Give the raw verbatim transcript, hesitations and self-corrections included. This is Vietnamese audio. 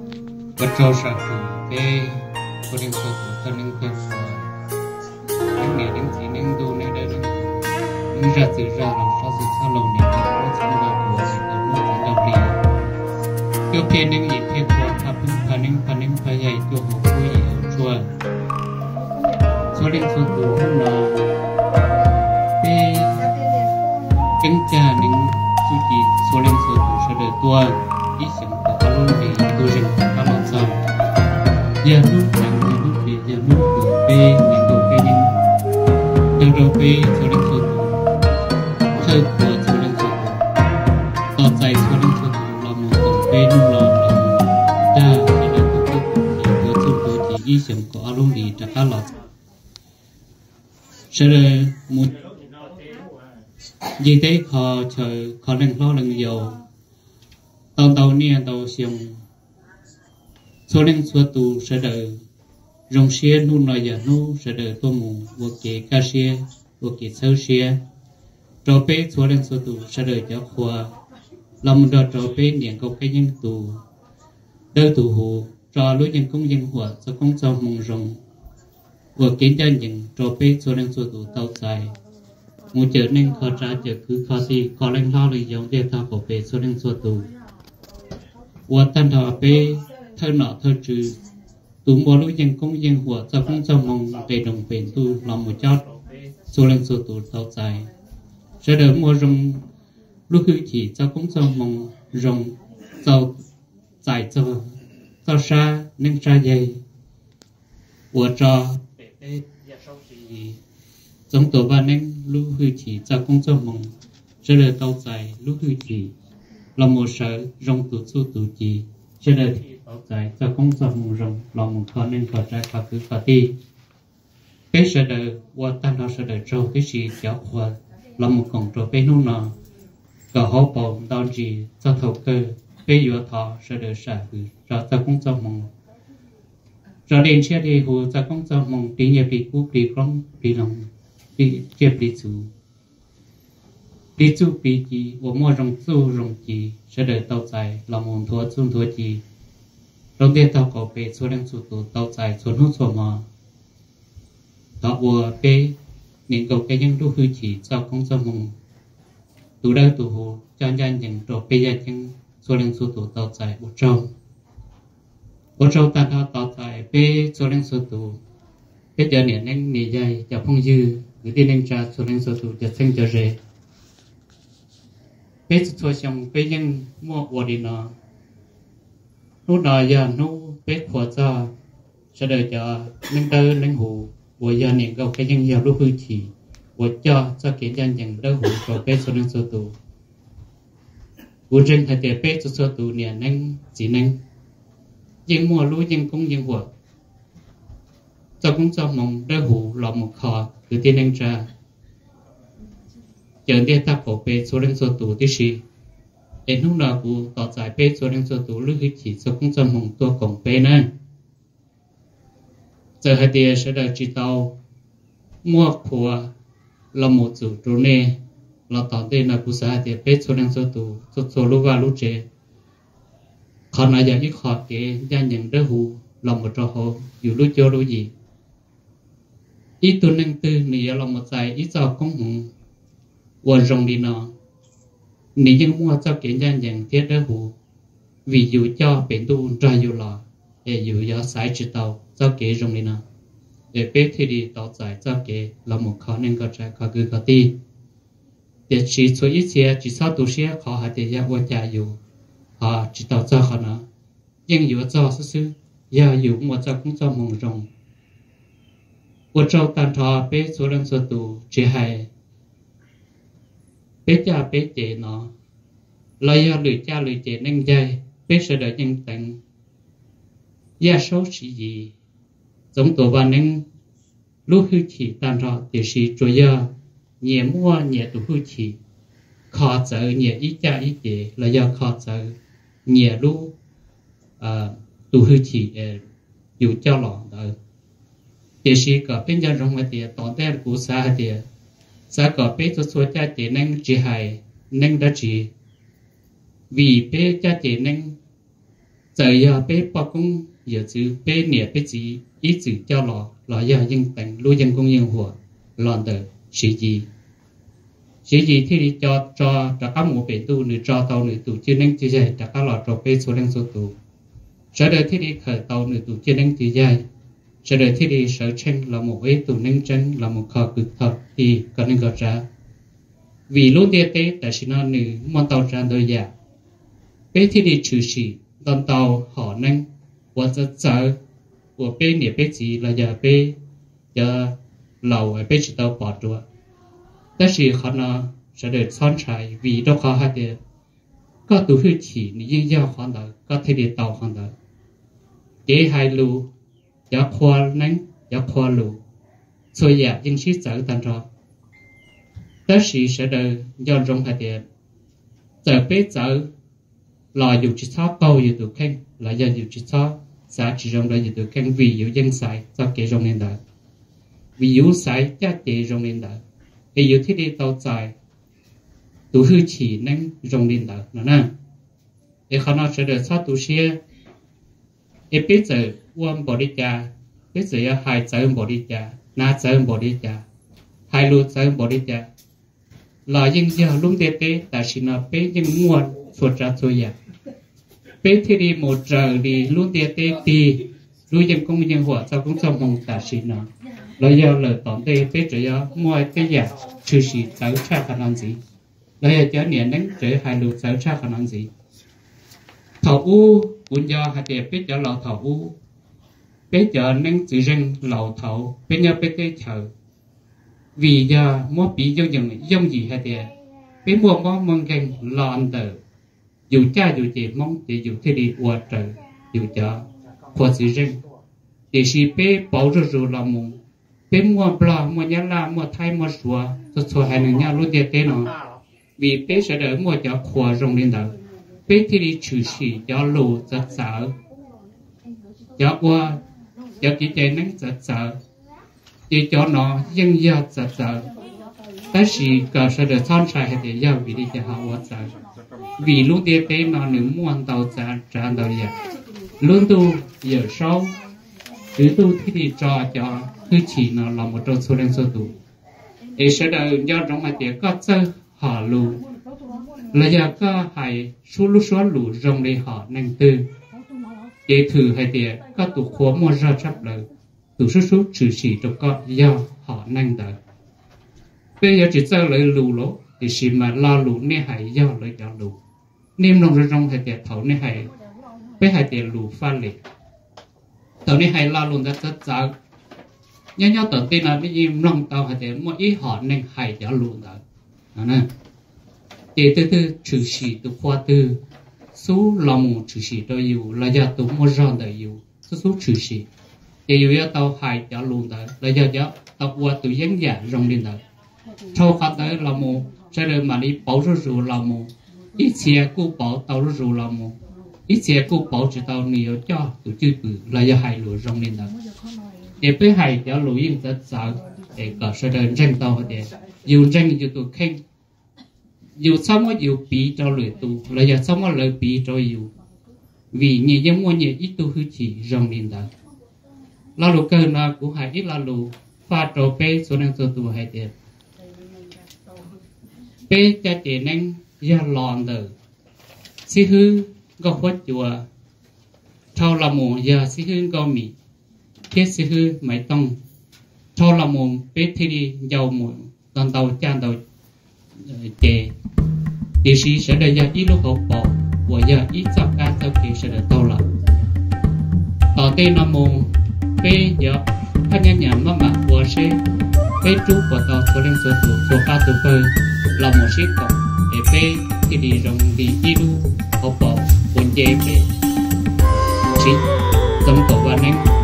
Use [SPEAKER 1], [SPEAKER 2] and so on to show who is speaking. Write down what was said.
[SPEAKER 1] vật trâu sạc phụ cái có đêm sơ phụ thân nên quên những ngày đến chỉ nên tu nên đây nên ra từ ra làm sao sự sao lâu này thì nó sẽ là của mình là nó sẽ đặc biệt tiêu phiền nên gì phiền của tháp những phần những phần những phần dạy cho họ vui ở chùa số đêm sơ phụ hôm nào cái kính cha nên chú chỉ số đêm sơ phụ sẽ đợi tua ý tưởng của các luôn thì tôi dành các lòng sao giờ lúc rằng giờ lúc thì giờ lúc của p những đồ cây nhưng giờ đầu p số đêm sơ phụ thơ của số đêm sơ phụ tỏ dài số đêm sơ phụ là một tổng p nung lò là cha sẽ là một cái thì của chúng tôi thì ý tưởng của các luôn thì đã các lòng sẽ là một gì thế họ chờ họ đang lo lần dầu tàu tàu nia tàu xiong số lên số tu sẽ đợi rong xia nu nói giờ nu sẽ đợi tô mù vô kỳ ca xia vô kỳ sâu xia trò bé số lên số tu sẽ đợi cho qhua lòng đợt trò bé niệm câu cái nhân tu đỡ tu hù trò lối nhân công nhân hùa cho công cho mong rong vô kiến cho những trò bé số lên số tu tàu dài một chợ nên khó ra chợ cứ khó gì khó lên lo lời giống để thao bảo vệ số lên số tu và tan thọ bé thơ nọ thơ trừ tụ mùa lũ dân công dân của cho công cho mong về đồng bền tu lòng một chót số lần số tụ tàu dài sẽ đỡ mùa rồng lúc hư chỉ cho công cho mong rồng cho dài cho cho xa nên xa dây của trò giống tổ ba nên lúc hư chỉ cho công cho mong sẽ đỡ tàu dài lúc hư chỉ lòng một sở rồng tụ số tụ chỉ sẽ đỡ tàu dài cho công cho mong rồng lòng một khó nên khó trái khó cứ khó ti cái sẽ đỡ qua tan nó sẽ đỡ trâu cái gì kéo qua lòng một cổng trâu bên nông nọ cả hố bầu đau gì cho thầu cơ cái vừa thọ sẽ đỡ xả hư rồi cho công cho mong rồi đến xe thì hồ cho công cho mong đi nhập đi cú đi con đi lòng đi tiếp đi chủ đi chú bị gì và mua rong chú rong gì sẽ đợi tàu dài làm một thua chung thua gì rong để tàu có về số lượng số tụ tàu dài số hút số mò tàu vừa về những cầu cái những đu hư chỉ cho công cho mùng tụ đau tụ hồ cho nhân những đồ bây giờ những số lượng số tụ tàu dài một trâu một trâu ta thao tàu dài về số lượng số tụ bây giờ này nên nghề dài cho phong dư người đi lên tra số lượng số tụ cho sinh cho rể bé cho xong bé nhân mua quà đi nó lúc nào giờ nó bé khóa cho sẽ đợi cho nâng tơ nâng hủ của giờ niệm câu cái nhân giờ lúc hư chỉ của cho cho kiến dân nhận đỡ hủ của bé số nâng số tù của trên thời tiết bé số số tù niệm nâng chỉ nâng nhưng mua lúa nhưng cũng nhưng của cho cũng cho mong đỡ hủ lọ một kho từ tiên nâng ra chờ đi ta cổ bé số lượng số tụ tí xí đến lúc nào cũng tỏ giải bé số lượng số tụ lúc chỉ số cũng cho mong tua cổng bé nữa giờ hai tia sẽ đợi chỉ tàu mua của là một chủ trú nè là tỏ tên là cũng sẽ hai tia bé số lượng số tụ số số lúc vào lúc chế còn là giờ ít khó kế gia nhận đỡ hù là một trò hồ dù lúc cho lúc gì ít tu năng tư này là một giải ít cho công hùng quần rồng đi nó nếu như mua cho kiến gian nhận thiết đỡ hủ vì dù cho biển tu ra dù lò để dù cho sải chỉ tàu cho kế rồng đi nó để biết thì đi tàu giải cho kế là một khó nên có trái khó cứ có ti để chỉ số ít xe chỉ sau tu xe khó hạt để ra quan trả dù họ chỉ tàu cho họ nó nhưng dù cho sư sư giờ dù mua cho cũng cho mong rồng của trâu tàn thọ bé số lần số tù chỉ hay bé cha bé chế nó lời do lười cha lười chế nâng dây bé sẽ đợi nhân tận gia số sĩ gì giống tổ và nâng lúc hư chỉ tàn rọ thì sĩ trôi do nhẹ mua nhẹ tụ hư chỉ khó chở nhẹ ý cha ý chế là do khó chở nhẹ lúc tụ hư chỉ dù cho lọ đợi thì sĩ có bên dân rong ngoài thì tỏ tên của xã thì xã có bé cho số cha chỉ năng chỉ hài năng đã chỉ vì bé cha chỉ năng giờ giờ bé bao cũng giờ chữ bé nè bé chỉ ý chữ cho lò lò giờ dân tận lưu dân công nhân hòa lòn đời sĩ gì sĩ gì thì đi cho cho cho các mũ bể tu nữ cho tàu nữ tu chưa nên chưa dài cho các lò cho bé số lượng số tu sau đời thì đi khởi tàu nữ tu chưa nên chưa dài sau đời thì đi sở tranh là một ấy tu nên tranh là một kho cực thật thì còn nên gọi ra vì lúc địa tế tại sao nó nữ món tàu ra đôi giả bé thì đi trừ sĩ đòn tàu họ nên và rất sợ của bé nè bé chỉ là giờ bé giờ lầu ở bé chỉ tàu bỏ trôi tất nhiên họ nó sẽ được son trái vì đâu khó hay được có tụ hư chỉ những giao họ đó có thể đi tàu họ đó để hai lù giờ khoa nắng giờ khoa lù rồi giờ những sĩ sợ tan ra tất nhiên sẽ được do rong hay được giờ bé sợ là dù chỉ sáu câu dù tụ khen là do dù chỉ sáu xã chỉ rong là dù tụ khen vì dù dân sai do kể rong lên đó vì dù sai cha kể rong lên đó thì dù thiết đi tàu dài tụ hư chỉ nên rong lên đó nó nè để họ nói sẽ được sáu tụ xe để biết giờ quan bỏ đi cha biết giờ hai giờ bỏ đi cha na giờ bỏ đi cha hai lúa giờ bỏ đi cha là dân giờ luôn để tế tại sao nó bé dân nguồn xuất ra thôi ya bé thì đi một giờ đi luôn để tế thì lui dân công nhân hòa sau cũng xong mong tại sao nó là do lời tóm tế bé chỉ do mọi cái gì trừ sĩ giáo tra khả năng gì là do cho niệm đến chỉ hai lúa giáo tra khả năng gì thầu u cũng do hai trẻ bé cho lò thầu u bé cho nên chỉ riêng lò thầu bé nhớ bé tế chờ vì giờ mua bị do những dòng gì hay thế bé mua món mong gần lòn tờ dù cha dù chị mong thì dù thế đi qua trời dù cho qua sự riêng để si bé bảo rồi rồi là mong bé mua bò mua nhá la mua thay mua sủa cho cho hai người nhau luôn để thế nó vì bé sẽ đỡ mua cho khoa rong lên đó bé thì đi trừ sĩ cho lù rất sợ cho qua cho cái chơi nắng rất sợ để cho nó dân gia rất sợ tất nhiên cả sẽ được son sai hay để giao vì đi cho họ quá sợ vì lúc đi tới nó nếu muốn tàu ra ra tàu giờ luôn tu giờ sau cứ tu thì đi cho cho cứ chỉ nó là một trong số lượng số tu để sẽ được do trong mà để có chơi họ lù là giờ có hay số lúc số lù rong để họ năng tư để thử hay để có tụ khóa mua ra chấp lời tụ số số trừ sĩ trong có do họ năng đợi bây giờ chỉ chơi lời lù lỗ thì chỉ mà lo lù nên hay do lời cho lù nên lòng ra trong hay để thấu nên hay với hay để lù pha lệ thấu nên hay lo lù ra rất rõ nhớ nhớ tự tin là cái gì lòng tao hay để mỗi ý họ nên hay cho lù đó nè để từ từ trừ sĩ từ khoa từ số lòng trừ sĩ đó yêu là do tụ mua ra đời yêu số số trừ sĩ để yêu tao hay cho lù đó là do do tao qua từ dân giả rong lên đó sau khi tới là một sẽ được mà đi bảo rồi rồi là một ít xe cô bảo tao rồi rồi là một ít xe cô bảo chỉ tao nhiều cho tụi chư bự là do hai lúa rong lên đó để với hai cho lúa yên rất sợ để có sẽ được tranh tao để dù tranh dù tụi khen dù xong có dù bị cho lưỡi tụ là giờ xong có lời bị cho dù vì nhiều dân mua nhiều ít tu hư chỉ rong lên đó là lúa cơ nó cũng hay ít là lúa pha trộn bê số năng số tụ hay tiền bê cha chị nên do lòn từ xí hư có khuất chùa thâu là mù giờ xí hư có mì thiết xí hư máy tông thâu là mù bê thì đi dầu mù toàn tàu chan tàu chè địa sĩ sẽ được giờ ít lúc hậu bỏ của giờ ít sau ca sau kỳ sẽ được tàu là tỏ tên là mù bê giờ phát nhân nhà mất mặt của xe bê trú của tàu số lên số tụ số ca tụ phơi là một chiếc cổng để bê thì đi rong đi đi đu hộp bỏ cuốn dây bê chỉ giống tổ và nâng